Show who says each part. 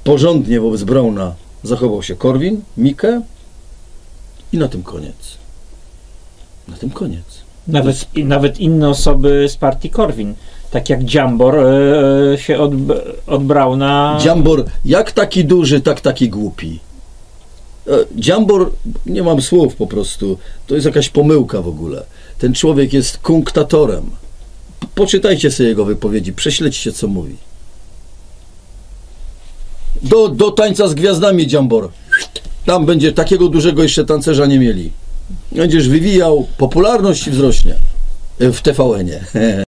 Speaker 1: porządnie wobec Brauna zachował się Korwin, Mikke i na tym koniec. Na tym koniec.
Speaker 2: Nawet inne osoby z partii Korwin, tak jak Dziambor się od Brauna...
Speaker 1: Dziambor jak taki duży, tak taki głupi. Dziambor, nie mam słów po prostu, to jest jakaś pomyłka w ogóle. Ten człowiek jest kunktatorem. Poczytajcie sobie jego wypowiedzi, prześledźcie, co mówi. Do tańca z gwiazdami, Dziambor. Tam będzie takiego dużego jeszcze tancerza nie mieli. Będziesz wywijał, popularność wzrośnie w TVN-ie.